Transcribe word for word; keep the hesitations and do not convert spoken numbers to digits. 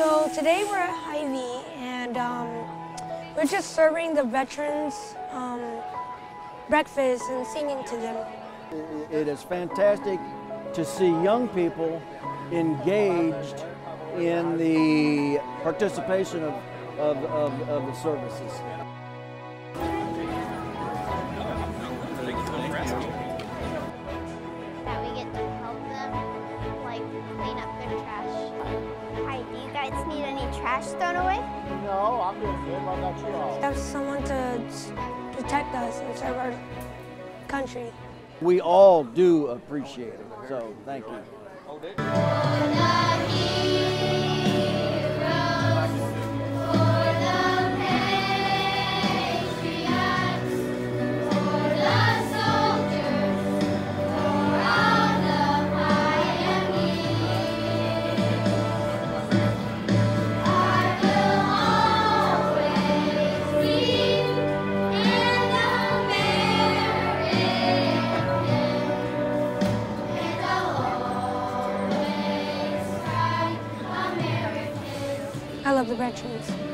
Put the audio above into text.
So today we're at Hy-Vee, and um, we're just serving the veterans um, breakfast and singing to them. It is fantastic to see young people engaged in the participation of, of, of, of the services. That we get to help them, like, clean up their trash. Hi, do you guys need any trash thrown away? No, I'm doing good. What about you all? Have someone to protect us and serve our country. We all do appreciate it, so thank you. I love the veterans.